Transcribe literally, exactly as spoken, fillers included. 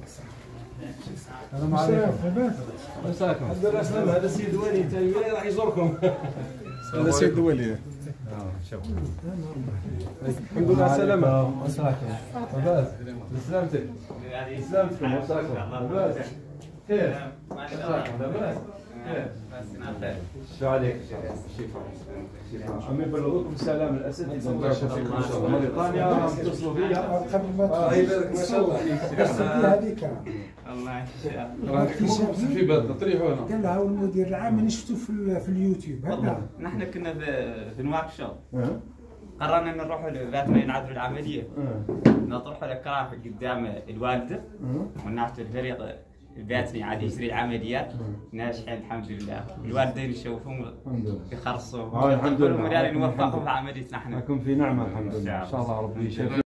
السلام عليكم. مساكم. الحمد لله سلام. هذا السيد ولي تاي راح يزوركم. هذا السيد ولي. اه شوف. الحمد لله على السلامة. مساكم. لاباس؟ بسلامتك. بسلامتكم مساكم. لاباس؟ خير. مساكم لاباس؟ خير. شو عليك؟ شفا. شفا. عم يبلغوكم السلام الاساتذه الله يشفيكم ان شاء الله. موريتانيا اتصلوا بيا قبل ما اه يبارك ما شاء الله فيك. هذيك الله يشفيك. في بلد طريحوا هنا. قال لها المدير العام اللي شفتوه في في اليوتيوب. والله نحن كنا في الورك شوب. قررنا ان نروح لباتنا نعذر العمليه. نطرح الاكراه قدام الوالده ونعطي الفريق الباتني عاد يجري العمليات ناجحين الحمد لله. الوالدين يشوفون يخرصوا. الحمد لله. نوفقهم في عمليتنا احنا. نكون في نعمه الحمد لله. ان شاء الله ربي يشفي.